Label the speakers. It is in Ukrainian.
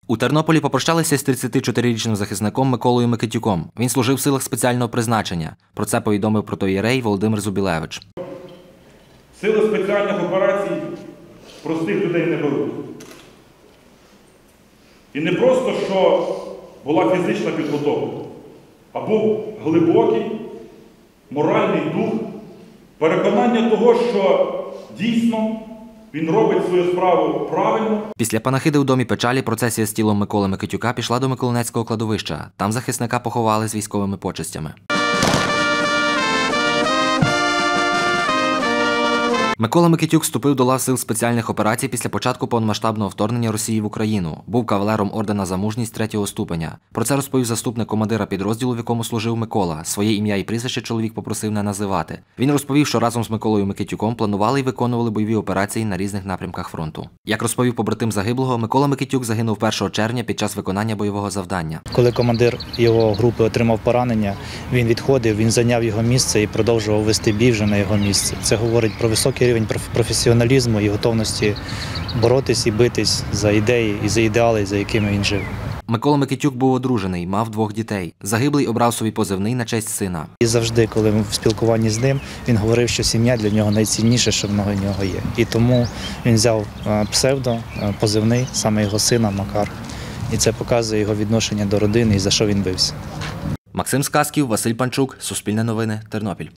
Speaker 1: У Тернополі попрощалися з 34-річним захисником Миколою Микитюком. Він служив в силах спеціального призначення. Про це повідомив протоієрей Володимир Зубілевич.
Speaker 2: Сили спеціальних операцій простих людей не беруть. І не просто, що була фізична підготовка, а був глибокий моральний дух, переконання того, що дійсно він робить свою справу правильно.
Speaker 1: Після панахиди у домі печалі процесія з тілом Миколи Микитюка пішла до Миколинецького кладовища. Там захисника поховали з військовими почестями. Микола Микитюк вступив до лав сил спеціальних операцій після початку повномасштабного вторгнення Росії в Україну. Був кавалером ордена за мужність 3-го ступеня. Про це розповів заступник командира підрозділу, в якому служив Микола. Своє ім'я і прізвище чоловік попросив не називати. Він розповів, що разом з Миколою Микитюком планували і виконували бойові операції на різних напрямках фронту. Як розповів побратим загиблого, Микола Микитюк загинув 1 червня під час виконання бойового завдання.
Speaker 3: Коли командир його групи отримав поранення, він відходив, він зайняв його місце і продовжував вести бій вже на його місці. Це говорить про високий рівень професіоналізму і готовності боротись і битись за ідеї і за ідеали, за якими він жив.
Speaker 1: Микола Микитюк був одружений, мав 2 дітей. Загиблий обрав собі позивний на честь сина.
Speaker 3: І завжди, коли ми в спілкуванні з ним, він говорив, що сім'я для нього найцінніше, що в нього є. І тому він взяв псевдо, позивний, саме його сина Макар. І це показує його відношення до родини і за що він бився.
Speaker 1: Максим Сказків, Василь Панчук, Суспільне новини, Тернопіль.